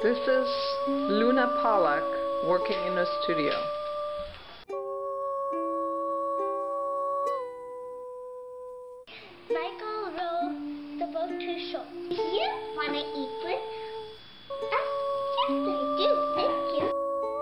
This is Luna Pollack working in a studio. Michael rode the boat too short. Do you want to eat with us? Yes, I do. Thank you.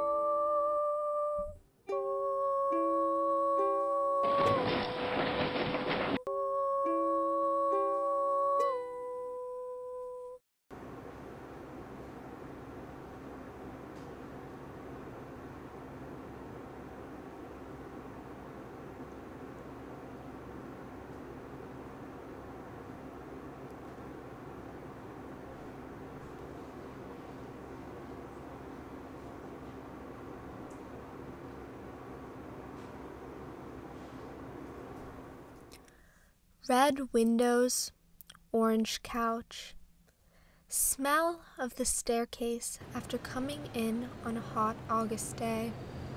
Red windows, orange couch. Smell of the staircase after coming in on a hot August day.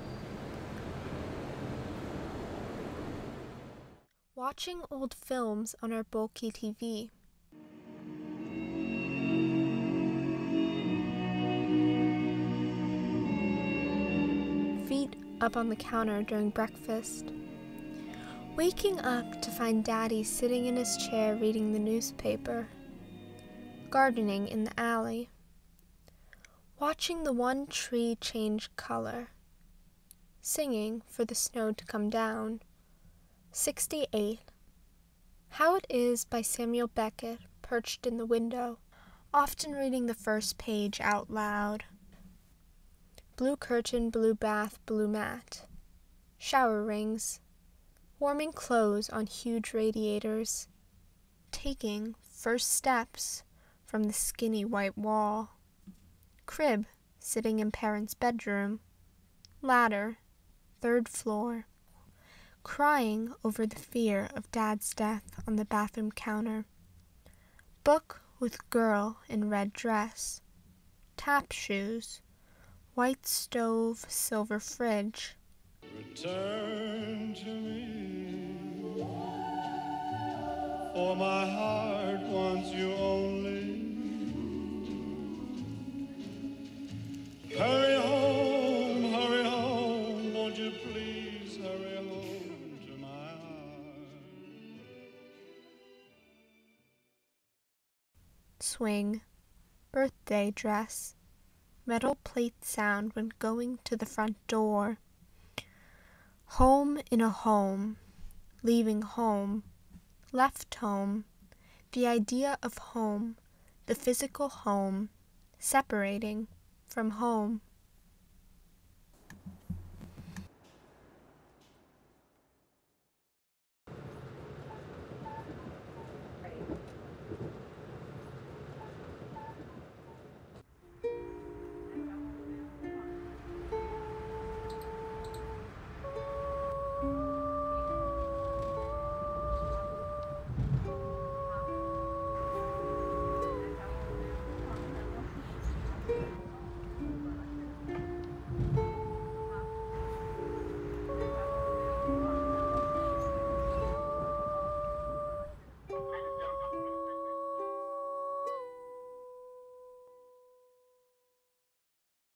Watching old films on our bulky TV. Feet up on the counter during breakfast. Waking up to find Daddy sitting in his chair reading the newspaper. Gardening in the alley. Watching the one tree change color. Singing for the snow to come down. 68. How It Is by Samuel Beckett, perched in the window, often reading the first page out loud. Blue curtain, blue bath, blue mat. Shower rings. Warming clothes on huge radiators. Taking first steps from the skinny white wall. Crib sitting in parents' bedroom. Ladder, 3rd floor. Crying over the fear of Dad's death on the bathroom counter. Book with girl in red dress. Tap shoes. White stove, silver fridge. Return to me, for my heart wants you only. Hurry home, won't you please hurry home to my heart. Swing, birthday dress, metal plate sound when going to the front door. Home in a home, leaving home, left home, the idea of home, the physical home, separating from home.